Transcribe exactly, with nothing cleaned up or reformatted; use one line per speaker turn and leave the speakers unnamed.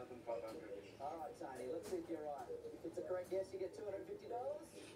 thousand five hundred.
All right, Tony, let's see if you're right. If it's a correct guess, you get two hundred fifty dollars.